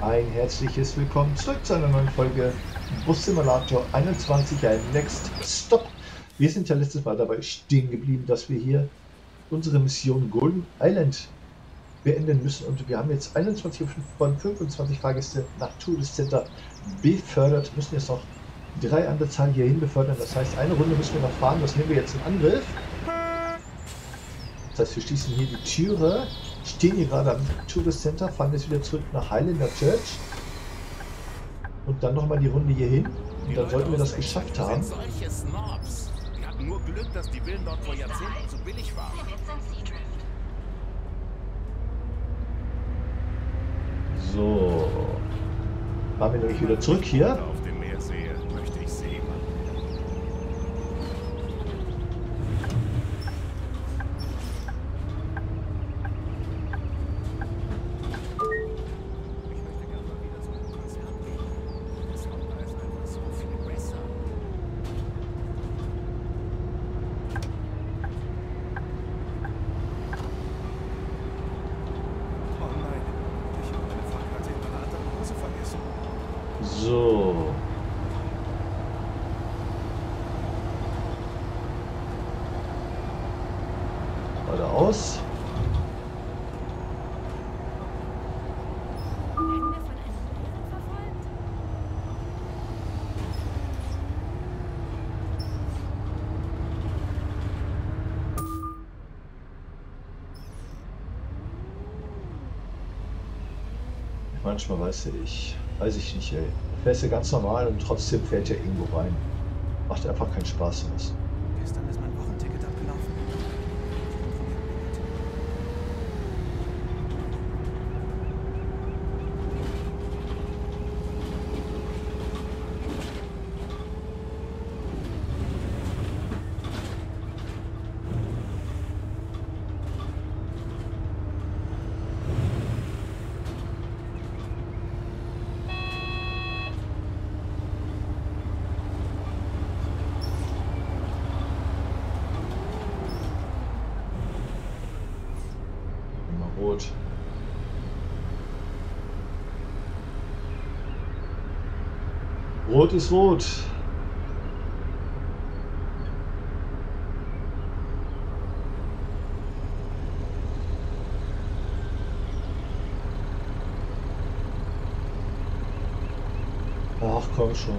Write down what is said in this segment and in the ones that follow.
Ein herzliches Willkommen zurück zu einer neuen Folge Bus Simulator 21, ein Next Stop. Wir sind ja letztes Mal dabei stehen geblieben, dass wir hier unsere Mission Golden Island beenden müssen und wir haben jetzt 21 von 25 Fahrgäste nach Tourist Center befördert, müssen jetzt noch 3 an der Zahl hierhin befördern. Das heißt, eine Runde müssen wir noch fahren, das nehmen wir jetzt in Angriff. Das heißt, wir schließen hier die Türe, stehen hier gerade am Tourist Center, fahren jetzt wieder zurück nach Highlander Church und dann nochmal die Runde hier hin. Und dann sollten wir das geschafft haben. Solche Snobs. Wir hatten nur Glück, dass die Villen dort vor Jahrzehnten zu billig waren. So, fahren wir nämlich wieder zurück hier. Auf dem Meer sehe, möchte ich Seemann. So. Geradeaus. Manchmal weiß ich nicht, ey. Fährst du ganz normal und trotzdem fährt er irgendwo rein. Macht einfach keinen Spaß mehr. Gestern ist mein Wochenticket abgelaufen. Rot. Rot ist rot. Ach komm schon.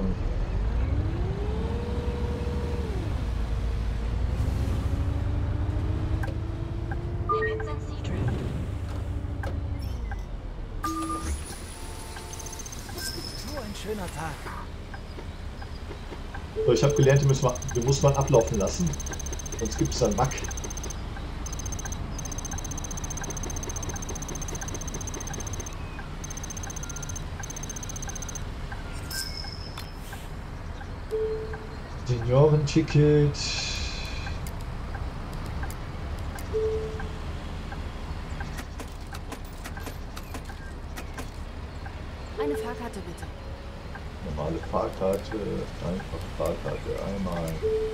Schöner Tag. So, ich habe gelernt, die muss man ablaufen lassen. Sonst gibt es dann Mack. Seniorenticket. Eine Fahrkarte bitte. Normale Fahrkarte, einfache Fahrkarte, einmal.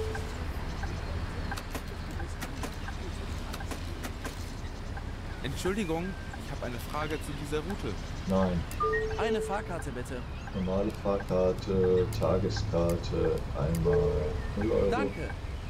Entschuldigung, ich habe eine Frage zu dieser Route. Nein. Eine Fahrkarte bitte. Normale Fahrkarte, Tageskarte, einmal 0 Euro. Danke.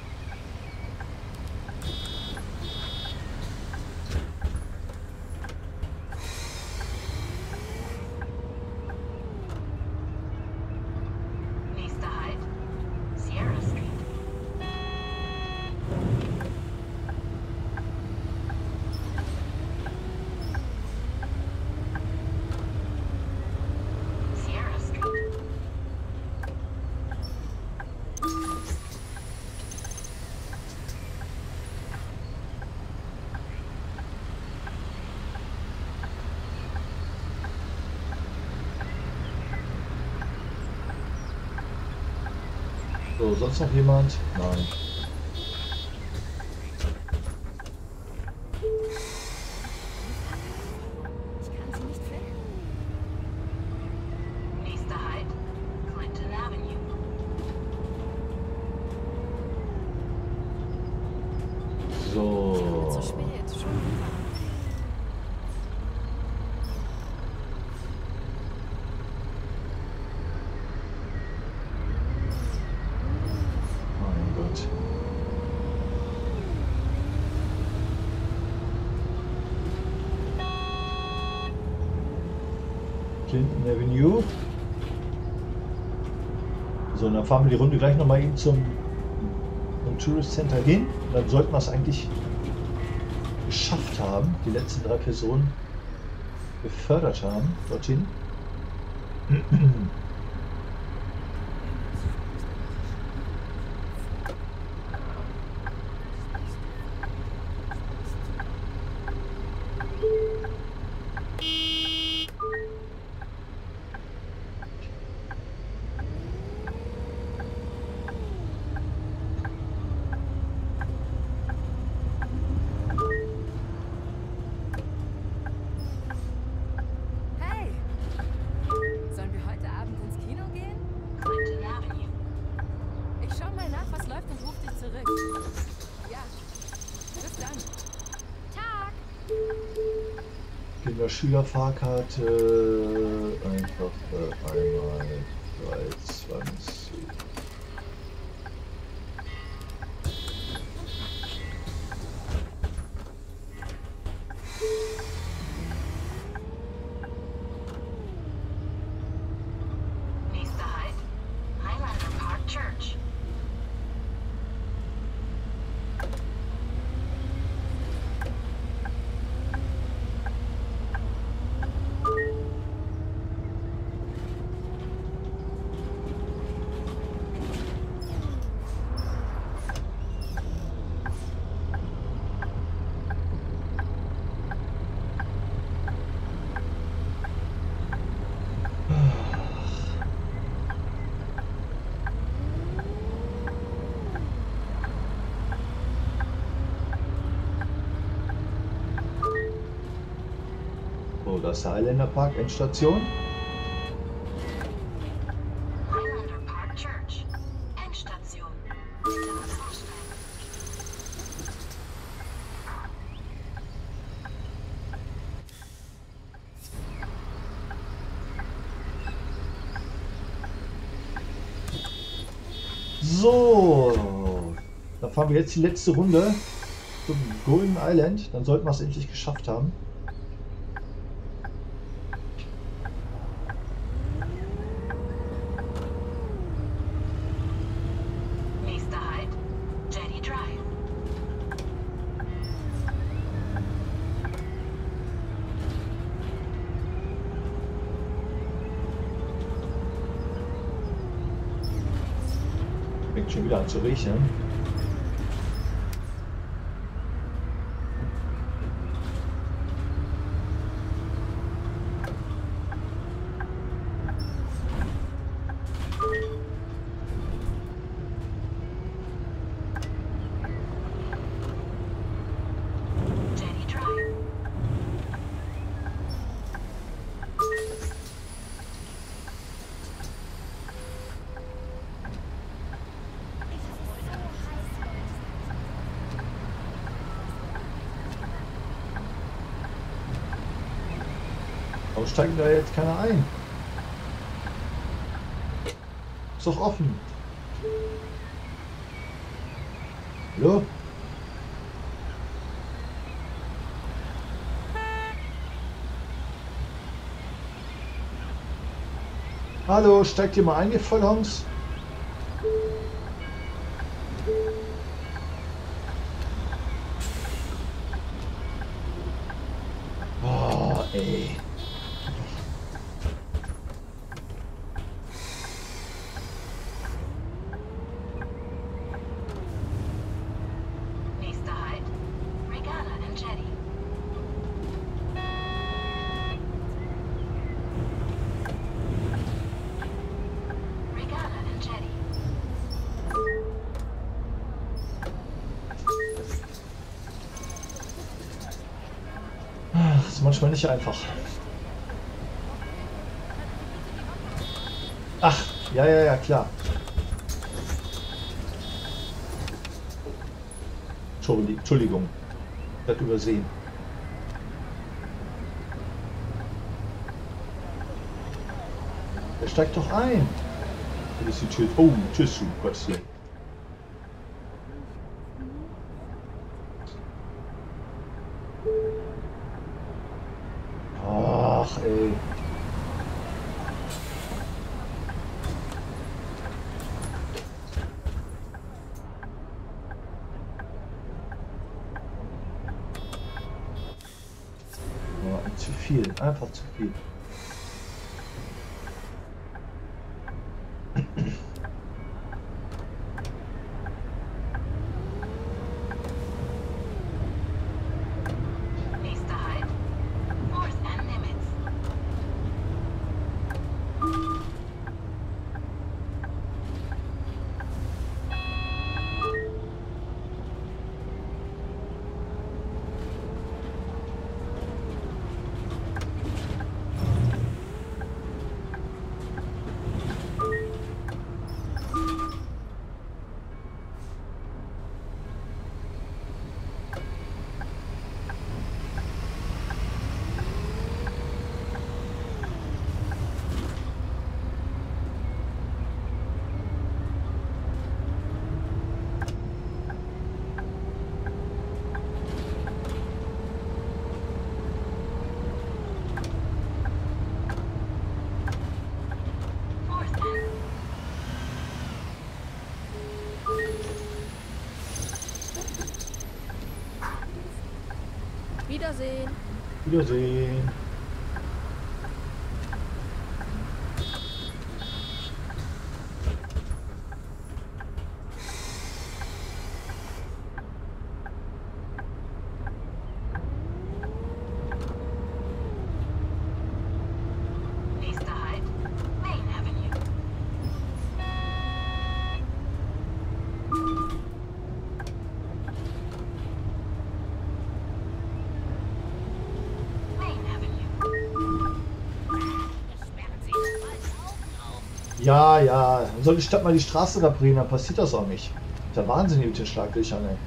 So, sonst noch jemand? Nein. Ich kann sie nicht finden. Nächster Halt, Clinton Avenue. So. Zu spät, schon wieder. Clinton Avenue. So, und dann fahren wir die Runde gleich nochmal eben zum Tourist Center hin. Und dann sollten wir es eigentlich geschafft haben, die letzten 3 Personen befördert haben dorthin. Hey! Sollen wir heute Abend ins Kino gehen? Clinton Avenue. Ich schau mal nach, was läuft und ruf dich zurück. Ja. Bis dann. Tag! Kinder-Schüler-Fahrkarte. Einfach einmal 3,20. Nächster Halt. Highlander Park Church. So, das ist der Highlander Park, Endstation. Highlander Park Church. Endstation. Bitte aussteigen. So, da fahren wir jetzt die letzte Runde zum Golden Island. Dann sollten wir es endlich geschafft haben. Nächster Halt. Jetty Drive. Fängt schon wieder an zu regnen. Jetty Drive. Warum steigen da jetzt keiner ein? Ist doch offen. Hallo? Hallo, steigt ihr mal ein, ihr Vollhongs? Oh, ey. Nächster Halt. Regatta and Jetty. Regatta and Jetty. Ach, ist manchmal nicht einfach. Ach, ja, ja, ja, klar. Entschuldigung. Das übersehen. Er steigt doch ein. Das ist die Tür. Oh, tschüss, du Gottchen. Ach, ey. viel, einfach zu viel. Nächster Halt. 4th and Nimitz. Wiedersehen. Wiedersehen. Nächster Halt. Main Avenue. Main Avenue. Ja, ja. Dann soll die Stadt mal die Straße reparieren, dann passiert das auch nicht. Der Wahnsinn hier mit den Schlaglöchern, ey.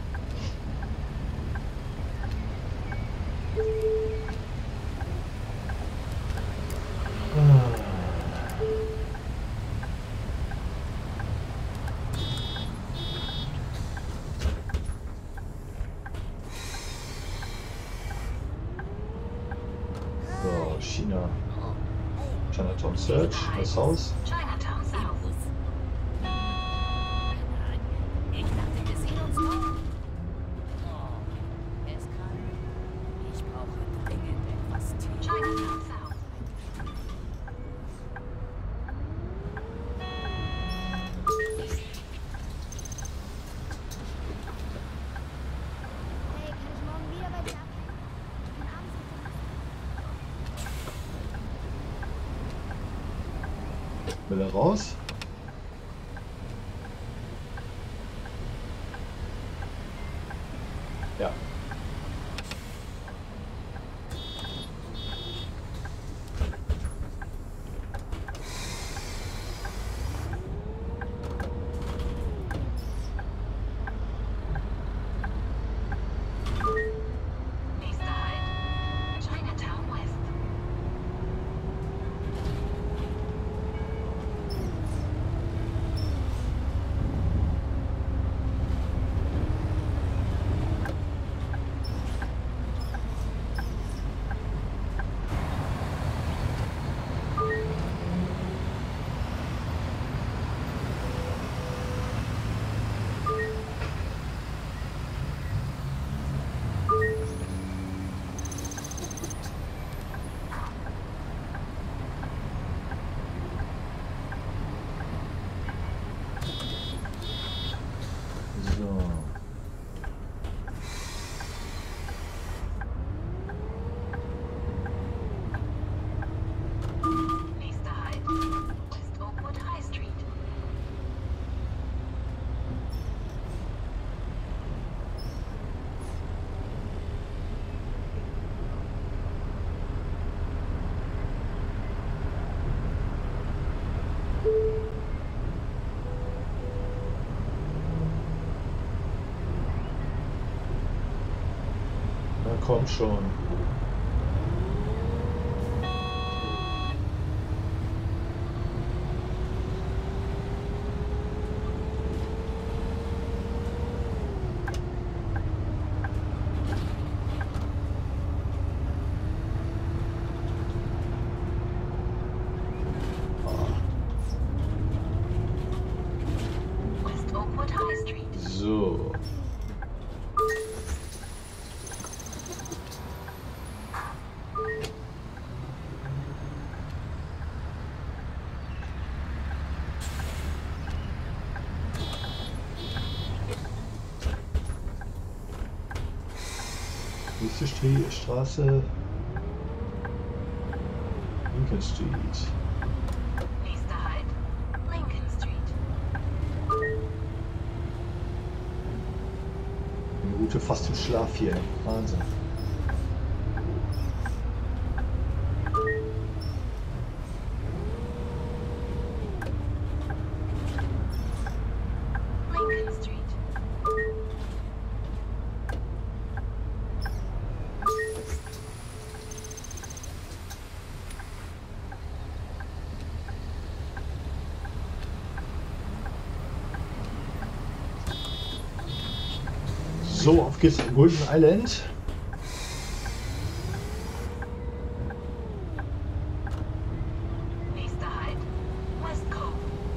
So, China. Chinatown Search, das Haus. Chinatown South. Ich dachte, wir sehen uns morgen. Oh, er ist krank. Ich brauche dringend etwas Tee. Chinatown South. Hey, kann ich morgen wieder bei dir abhängen? Ich bin abends mit dem Will er raus? Ja. Nächster Halt. Chinatown West. So. Nächster Halt. West Oakwood High Street. Na komm schon. West Oakwood High Street. So. Nächste Straße. Lincoln Street. Nächster Halt, Lincoln Street. Die Route fast im Schlaf hier. Wahnsinn. Lincoln Street. So, auf geht's nach Golden Island. Nächster Halt, West Cove.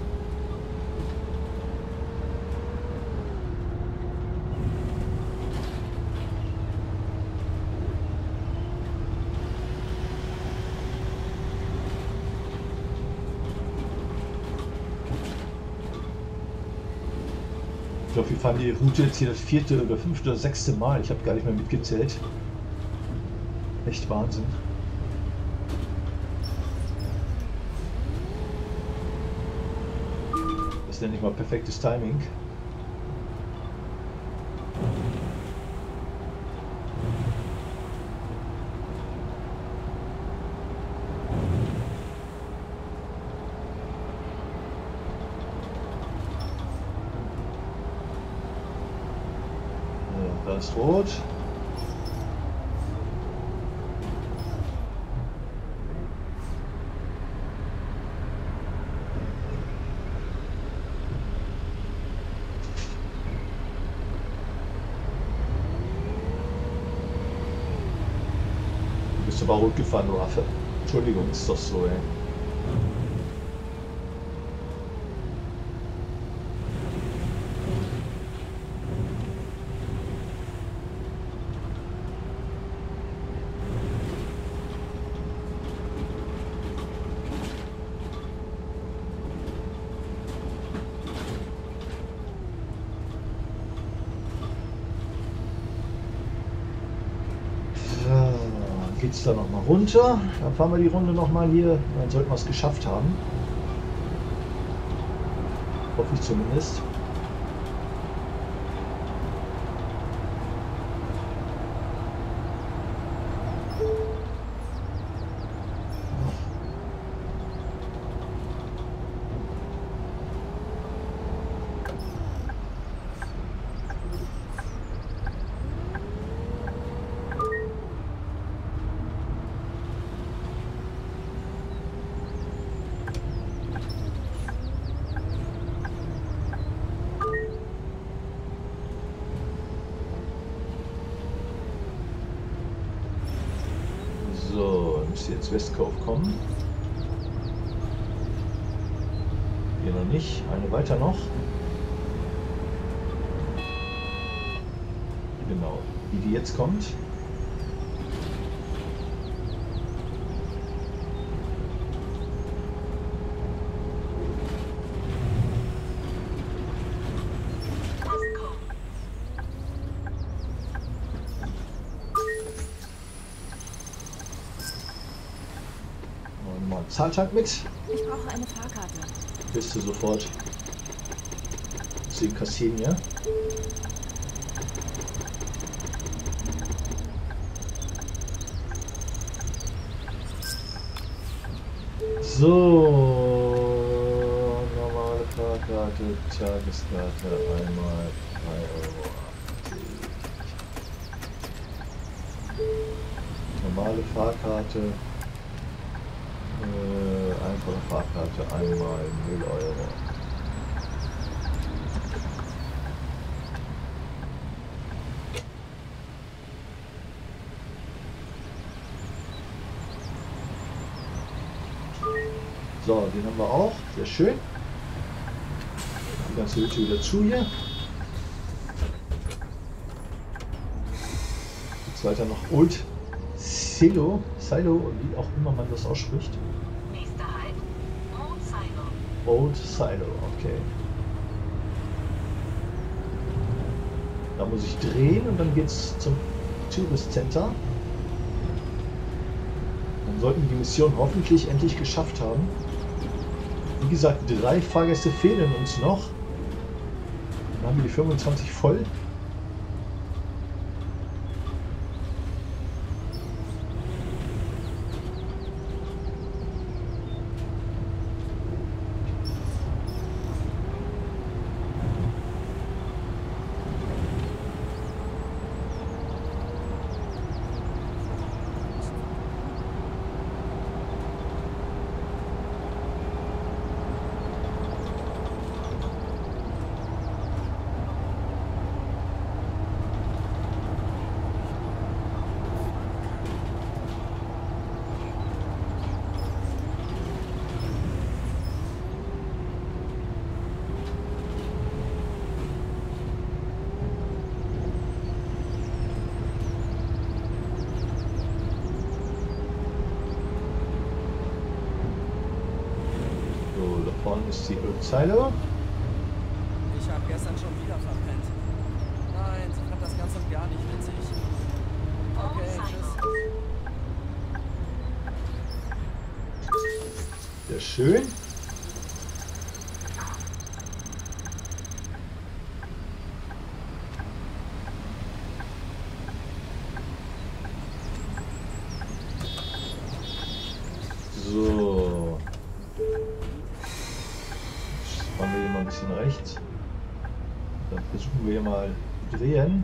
Ich glaube, wir fahren die Route jetzt hier das 4. oder 5. oder 6. Mal. Ich habe gar nicht mehr mitgezählt. Echt Wahnsinn. Das nenne ich mal perfektes Timing. Da ist rot. Du bist aber rot gefahren, du Affe. Entschuldigung, ist doch so, ey. Geht's da noch mal runter, dann fahren wir die Runde noch mal hier, dann sollten wir es geschafft haben. Hoffe ich zumindest. So, müsste jetzt West Cove kommen. Hier noch nicht, eine weiter noch. Genau, die jetzt kommt. Zahltag mit. Ich brauche eine Fahrkarte. Bist du sofort. Sie kassieren, ja? So, normale Fahrkarte, Tageskarte, einmal 3,80 €. Normale Fahrkarte. Einfache Fahrkarte einmal 0 €. So, den haben wir auch. Sehr schön. Die ganze Hütte wieder zu hier. Jetzt weiter noch Old Silo, wie auch immer man das ausspricht. Nächster Halt, Old Silo. Old Silo, okay. Da muss ich drehen und dann geht's zum Tourist Center. Dann sollten wir die Mission hoffentlich endlich geschafft haben. Wie gesagt, 3 Fahrgäste fehlen uns noch. Dann haben wir die 25 voll. Ist die Ölzeile. Ich habe gestern schon wieder verpennt. Nein, ich fand das Ganze gar nicht witzig. Okay, tschüss. Sehr schön. So. Fahren wir hier mal ein bisschen rechts. Dann versuchen wir hier mal drehen.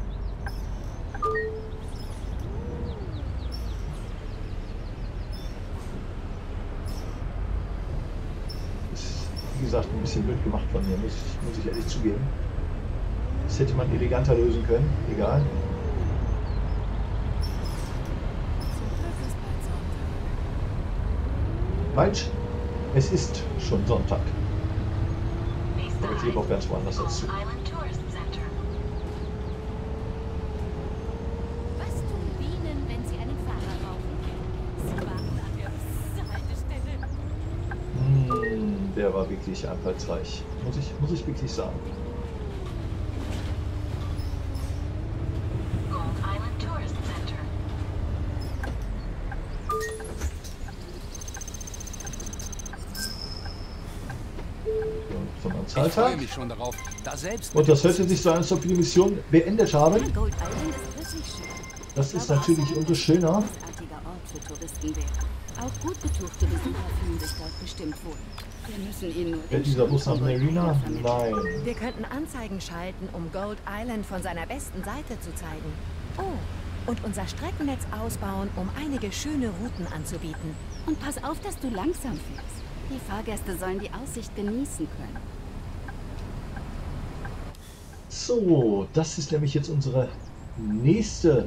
Ist, wie gesagt, ein bisschen blöd gemacht von mir, muss ich ehrlich zugeben. Das hätte man eleganter lösen können, egal. Falsch, es ist schon Sonntag. Aber ich lebe auch ganz woanders als du. Was tun Bienen, wenn sie einen Fahrer brauchen? Sie warten an der Haltestelle. Der war wirklich einfallsreich, muss ich wirklich sagen. Gold Island Tourist Center. Zum Ich Anzahltag. freue mich schon darauf. Da selbst Und das hörte sich so an, als ob wir die Mission beendet haben. Gold Island ist wirklich schön. Das ist natürlich umso schöner. Großartiger Ort für Touristen wäre. Auch gut betuchte Besucher fühlen sich dort bestimmt wohl. Wir müssen ihnen nur Fährt dieser Bus nach Marina? Nein. Wir könnten Anzeigen schalten, um Gold Island von seiner besten Seite zu zeigen. Oh, und unser Streckennetz ausbauen, um einige schöne Routen anzubieten. Und pass auf, dass du langsam fährst. Die Fahrgäste sollen die Aussicht genießen können. So, das ist nämlich jetzt unsere nächste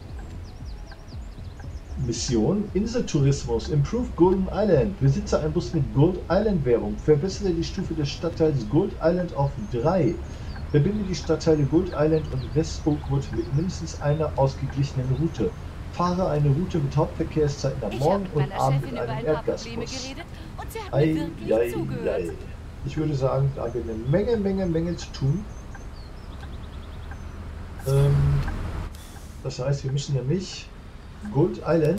Mission. Inseltourismus. Improve Golden Island. Besitze einen Bus mit Gold Island Währung. Verbessere die Stufe des Stadtteils Gold Island auf 3. Verbinde die Stadtteile Gold Island und West Oakwood mit mindestens einer ausgeglichenen Route. Fahre eine Route mit Hauptverkehrszeiten am Morgen und Abend mit einem Erdgasbus. Ei. Ich würde sagen, da haben wir eine Menge zu tun. Das heißt, wir müssen nämlich Gold Island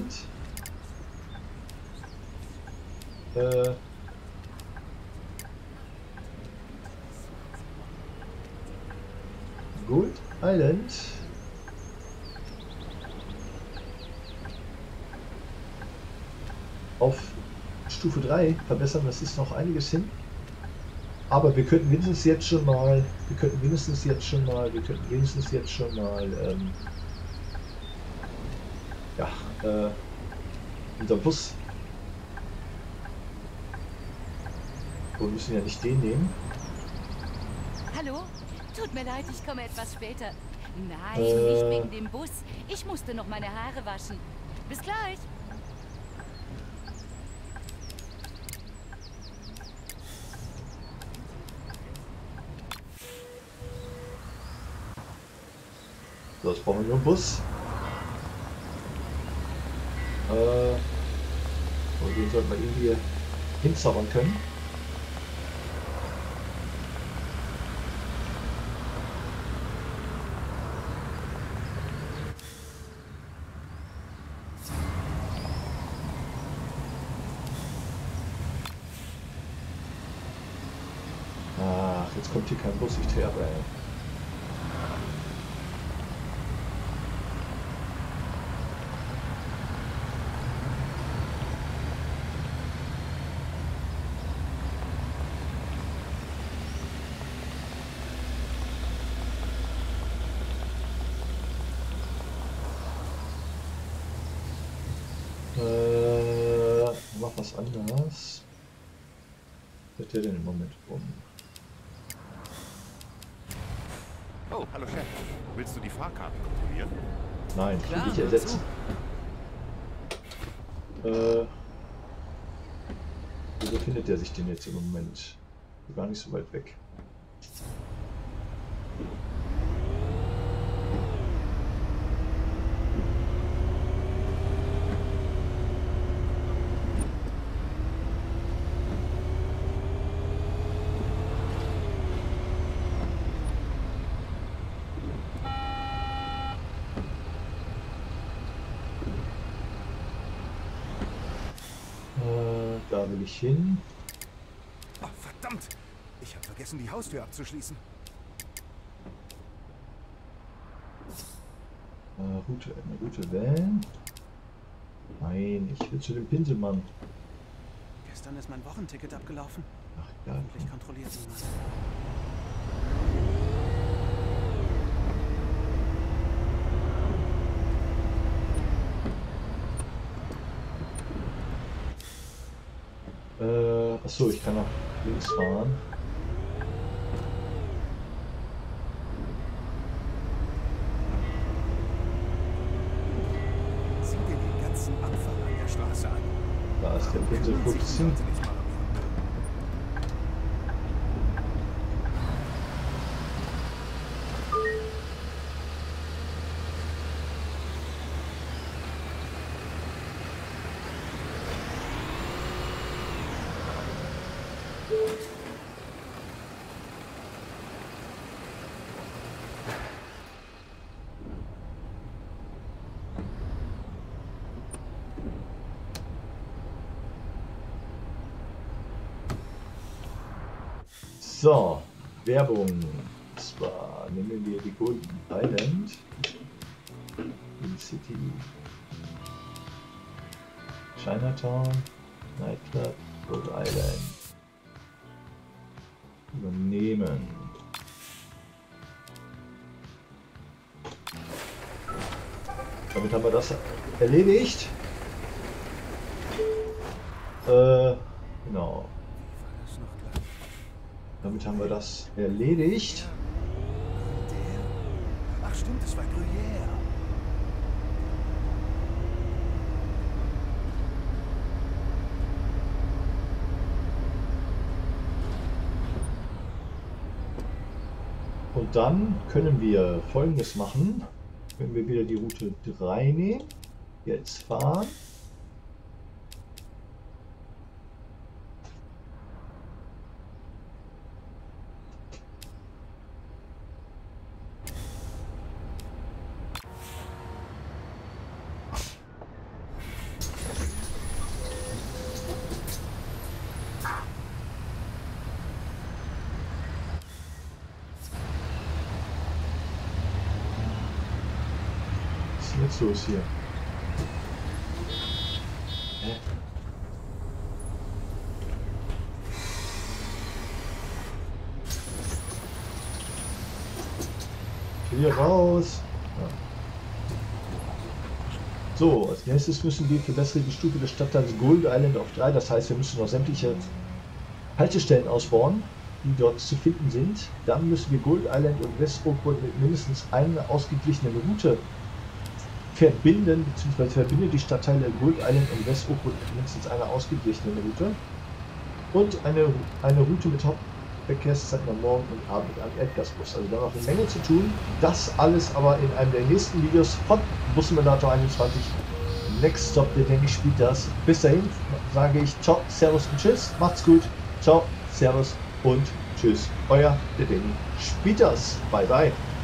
auf Stufe 3 verbessern. Das ist noch einiges hin. Aber wir könnten wenigstens jetzt schon mal, unser Bus. Wir müssen ja nicht den nehmen. Hallo? Tut mir leid, ich komme etwas später. Nein, nicht wegen dem Bus. Ich musste noch meine Haare waschen. Bis gleich. So, jetzt brauchen wir nur einen Bus. Und den sollten wir irgendwie hinzaubern können. Jetzt kommt hier kein Bus, ich drehe ab, ey. Mach was anderes. Was wird der denn im Moment um? Oh, hallo Chef. Willst du die Fahrkarten kontrollieren? Nein, ich will dich ersetzen. Wo befindet der sich denn jetzt im Moment? Gar nicht so weit weg. Da will ich hin. Oh, verdammt! Ich habe vergessen, die Haustür abzuschließen. Eine Route wählen. Nein, ich will zu dem Pinselmann. Gestern ist mein Wochenticket abgelaufen. Ach ja. Hoffentlich kontrolliert niemand. Achso, ich kann nach links fahren. Sieh dir den ganzen Anfang an der Straße an. Da ist der Pinselfuchs. So, Werbung. Und zwar nehmen wir die Golden Island in City, Chinatown, Nightclub, Gold Island. Übernehmen. Damit haben wir das erledigt. Genau. Damit haben wir das erledigt. Ach stimmt, es war Gruyère. Und dann können wir Folgendes machen, wenn wir wieder die Route 3 nehmen, jetzt fahren. Was ist los hier? Hä? Hier raus! Ja. So, als nächstes müssen wir verbessern die Stufe des Stadtteils Gold Island auf 3. Das heißt, wir müssen noch sämtliche Haltestellen ausbauen, die dort zu finden sind. Dann müssen wir Gold Island und West Oakwood mit mindestens einer ausgeglichenen Route verbinden, beziehungsweise verbindet die Stadtteile Gold Island und West Oakwood mit mindestens einer ausgeglichenen Route. Und eine Route mit Hauptverkehrszeiten am Morgen und Abend am Erdgasbus. Also da noch eine Menge zu tun. Das alles aber in einem der nächsten Videos von Bus Simulator 21. Next Stop, der Danny spielt das. Bis dahin sage ich ciao, servus und tschüss. Macht's gut. Ciao, servus und tschüss. Euer der Danny spielt das. Bye bye.